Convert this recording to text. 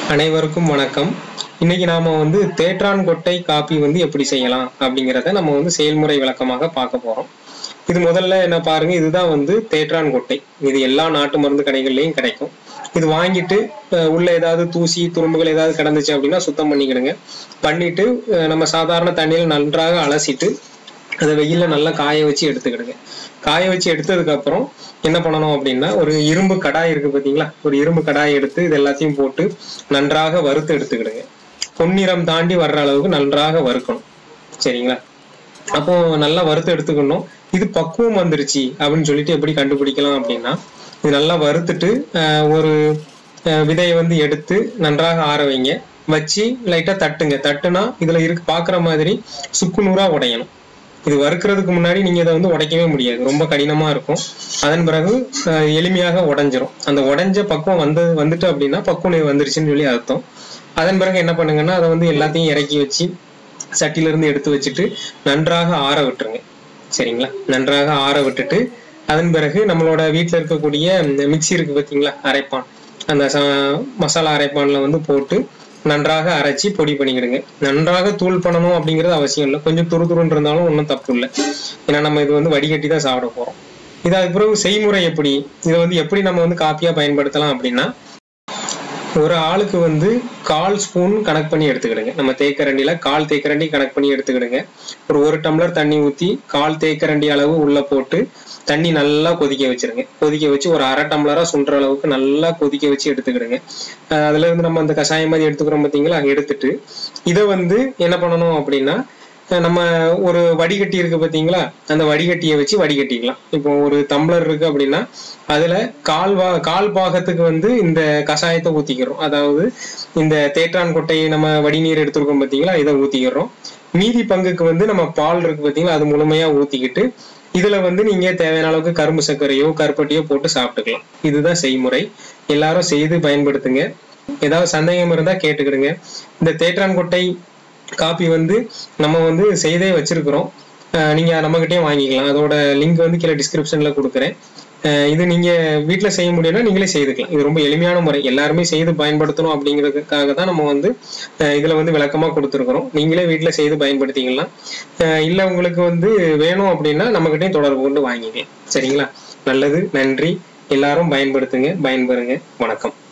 அனைவருக்கும் வணக்கம். இன்னைக்கு நாம தேற்றான் கொட்டை காப்பி எப்படி செய்யலாம் அப்படிங்கிறத நம்ம செயல்முறை விளக்கமாக பார்க்க போறோம். இது முதல்ல என்ன பாருங்க, இதுதான் தேற்றான் கொட்டை. இது எல்லா நாட்டு மருந்து கடைகள்லயும் கிடைக்கும். இது வாங்கிட்டு உள்ள ஏதாவது தூசி துரும்புகள் ஏதாவது கிடந்துச்சு அப்படின்னா சுத்தம் பண்ணிக்கிடுங்க. பண்ணிட்டு நம்ம சாதாரண தண்ணியில் நன்றாக அலசிட்டு அதை வெயில நல்லா காய வச்சு எடுத்துக்கிடுங்க. காய வச்சு எடுத்ததுக்கு அப்புறம் என்ன பண்ணணும் அப்படின்னா, ஒரு இரும்பு கடாய் இருக்கு பாத்தீங்களா, ஒரு இரும்பு கடாய் எடுத்து இது எல்லாத்தையும் போட்டு நன்றாக வறுத்து எடுத்துக்கிடுங்க. பொன்னிறம் தாண்டி வர்ற அளவுக்கு நன்றாக வறுக்கணும். சரிங்களா? அப்போ நல்லா வறுத்து எடுத்துக்கணும். இது பக்குவம் வந்துருச்சு அப்படின்னு சொல்லிட்டு எப்படி கண்டுபிடிக்கலாம் அப்படின்னா, இது நல்லா வறுத்துட்டு ஒரு விதையை எடுத்து நன்றாக ஆற வைங்க. வச்சு லைட்டா தட்டுங்க. தட்டுனா இதுல இருக்கு பாக்குற மாதிரி சுக்கு நூறா உடையணும். இது வறுக்கிறதுக்கு முன்னாடி நீங்க இதை உடைக்கவே முடியாது, ரொம்ப கடினமா இருக்கும். அதன் பிறகு எளிமையாக உடைஞ்சிரும். அந்த உடைஞ்ச பக்குவம் வந்துட்டு அப்படின்னா பக்குவம் வந்துருச்சுன்னு சொல்லி அர்த்தம். அதன் பிறகு என்ன பண்ணுங்கன்னா, அதை எல்லாத்தையும் இறக்கி வச்சு சட்டில இருந்து எடுத்து வச்சுட்டு நன்றாக ஆற விட்டுருங்க. சரிங்களா? நன்றாக ஆற விட்டுட்டு அதன் பிறகு நம்மளோட வீட்டுல இருக்கக்கூடிய மிக்சி இருக்கு பார்த்தீங்களா, அரைப்பான், அந்த மசாலா அரைப்பான்ல போட்டு நன்றாக அரைச்சி பொடி பண்ணிக்கிடுங்க. நன்றாக தூள் பண்ணணும் அப்படிங்கிறது அவசியம் இல்லை. கொஞ்சம் துருதுருன்னு இருந்தாலும் ஒன்றும் தப்பு இல்லை. ஏன்னா நம்ம இது வடிகட்டி தான் சாப்பிட போறோம். இது அதுக்கு பிறகு செய்முறை எப்படி, இதை எப்படி நம்ம காப்பியா பயன்படுத்தலாம் அப்படின்னா, ஒரு ஆளுக்கு 1/4 ஸ்பூன் கணக்கு பண்ணி எடுத்துக்கிடுங்க. நம்ம தேக்கரண்டியில 1/4 தேக்கரண்டி கணக்கு பண்ணி எடுத்துக்கிடுங்க. ஒரு டம்ளர் தண்ணி ஊற்றி 1/4 தேக்கரண்டி அளவு உள்ள போட்டு தண்ணி நல்லா கொதிக்க வச்சிருங்க. கொதிக்க வச்சு ஒரு அரை டம்ளரா சுண்டுற அளவுக்கு நல்லா கொதிக்க வச்சு எடுத்துக்கிடுங்க. அதுல இருந்து நம்ம அந்த கஷாயம் மாதிரி எடுத்துக்கிறோம் பார்த்தீங்களா, எடுத்துட்டு இதை என்ன பண்ணணும் அப்படின்னா, நம்ம ஒரு வடிகட்டி இருக்கு பார்த்தீங்களா, அந்த வடிகட்டியை வச்சு வடிகட்டிக்கலாம். இப்போ ஒரு டம்ளர் இருக்கு அப்படின்னா அதுல கால் பாகத்துக்கு இந்த கஷாயத்தை ஊத்திக்கிறோம். அதாவது இந்த தேற்றான் கொட்டையை நம்ம வடிநீர் எடுத்துருக்கோம் பார்த்தீங்களா, இதை ஊத்திக்கிறோம். மீதி பங்குக்கு நம்ம பால் இருக்கு பார்த்தீங்களா, அது முழுமையா ஊத்திக்கிட்டு இதுல நீங்க தேவையான அளவுக்கு கரும்பு சர்க்கரையோ கருப்பட்டியோ போட்டு சாப்பிட்டுக்கலாம். இதுதான் செய்முறை. எல்லாரும் செய்து பயன்படுத்துங்க. ஏதாவது சந்தேகம் இருந்தா கேட்டுக்கிடுங்க. இந்த தேற்றான் கொட்டை காப்பி நம்ம செய்தே வச்சிருக்கிறோம். நீங்க நம்ம கிட்டே வாங்கிக்கலாம். அதோட லிங்க் கீழே டிஸ்கிரிப்ஷன்ல கொடுக்குறேன். இது நீங்க வீட்டுல செய்ய முடியும்னா நீங்களே செய்துக்கலாம். இது ரொம்ப எளிமையான முறை, எல்லாருமே செய்து பயன்படுத்தணும் அப்படிங்கிறதுக்காக தான் நம்ம இதுல விளக்கமா கொடுத்துருக்குறோம். நீங்களே வீட்டுல செய்து பயன்படுத்திக்கலாம். இல்ல உங்களுக்கு வேணும் அப்படின்னா நம்ம கிட்டையும் தொடர்பு கொண்டு வாங்கிக்கலாம். சரிங்களா? நல்லது, நன்றி. எல்லாரும் பயன்படுத்துங்க, பயன்பெறுங்க. வணக்கம்.